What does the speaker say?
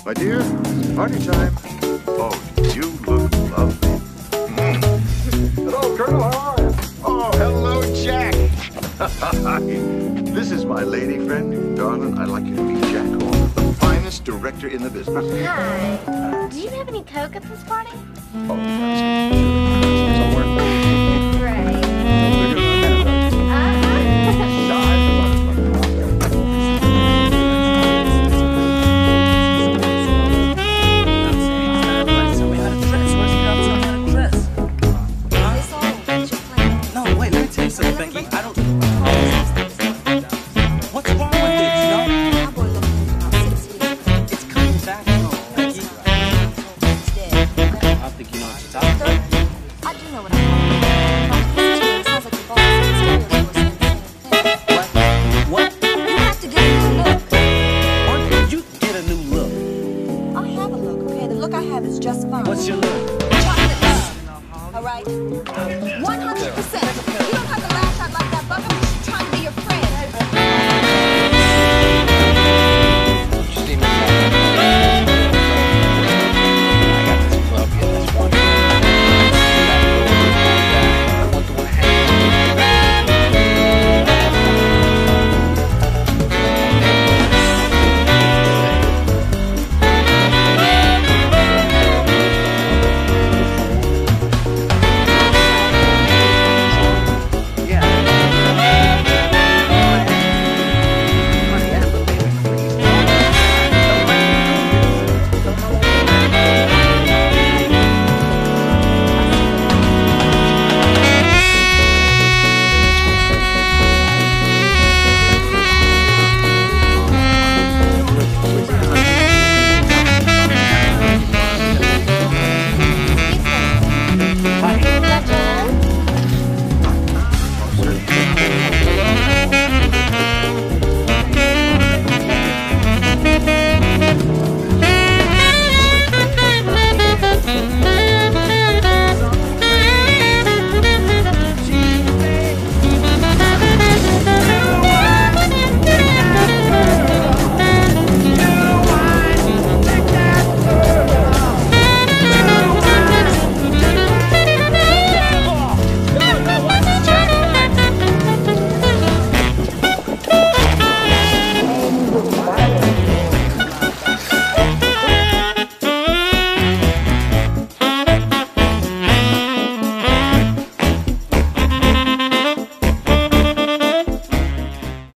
My dear, it's party time. Oh, you look lovely. Hello, Colonel. How are you? Oh, hello, Jack. This is my lady friend. Darling, I'd like you to meet Jack Horner, the finest director in the business. Hi. Do you have any Coke at this party? Oh, yes. Somewhere. Great. Becky, I don't... What's wrong with it, you know? It's coming back home, Becky. I don't think you know what you're talking about. I do know what I'm talking about. It sounds like your boss is What? You have to get a new look. Why did you get a new look? I have a look, okay? The look I have is just fine. What's your look? Chocolate love. All right? 100%.